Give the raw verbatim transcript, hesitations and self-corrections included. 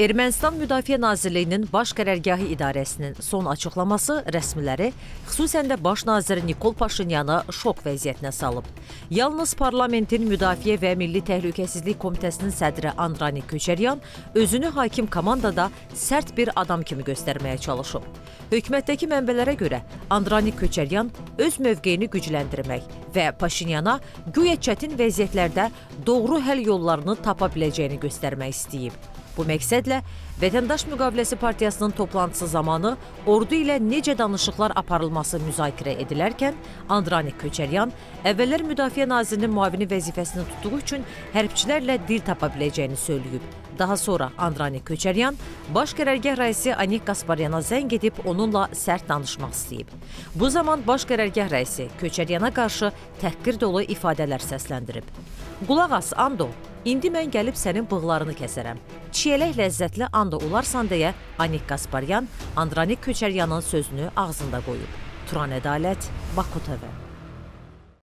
Ermənistan Müdafiə Nazirliyinin Baş Qərargahı İdarəsinin son açıqlaması rəsmiləri, xüsusən də Baş naziri Nikol Paşinyanı şok vəziyyətinə salıb. Yalnız parlamentin Müdafiə və Milli Təhlükəsizlik Komitəsinin sədri Andranik Köçəryan özünü hakim komandada sərt bir adam kimi göstərməyə çalışıb. Hökumətdəki mənbələrə görə Andranik Köçəryan öz mövqeyini gücləndirmək və Paşinyana güya çətin vəziyyətlərdə doğru həll yollarını tapa biləcəyini göstərmək istəyib. Bu məqsədlə Vətəndaş Müqaviləsi Partiyasının toplantısı zamanı ordu ilə necə danışıqlar aparılması müzakirə edilərkən, Andranik Köçəryan əvvəllər Müdafiə Nazirinin müavini vəzifəsini tutduğu üçün hərbçilərlə dil tapa biləcəyini söyləyib. Daha sonra Andranik Köçəryan Baş Qərargah rəisi Anik Qasparyana zəng edib onunla sərt danışmaq istəyib. Bu zaman Baş Qərargah rəisi Köçəryana qarşı təhqir dolu ifadələr səsləndirib. "Qulaq as, Ando, indi mən gəlib sənin bığlarını kəsərəm. Çiyələk ləzzətli anda olarsan" deyə Anik Qasparyan Andranik Köçəryanın sözünü ağzında qoyub. Turan Ədalət, Baku T V.